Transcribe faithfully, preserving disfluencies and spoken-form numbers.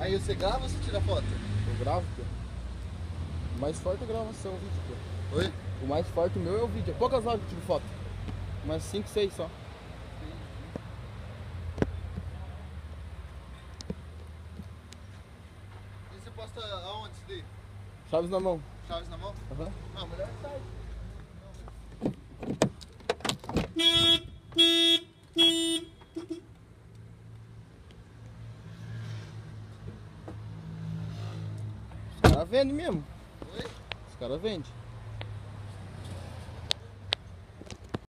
Aí você grava ou você tira foto? Eu gravo, pô. O mais forte é a gravação, o vídeo, pô. Oi? O mais forte meu é o vídeo. É poucas horas que eu tiro foto. Umas cinco, seis só. E você posta aonde isso daí? Chaves na mão. Chaves na mão? Aham. Não, melhor sai. Os caras vendem mesmo. Oi? Os caras vendem.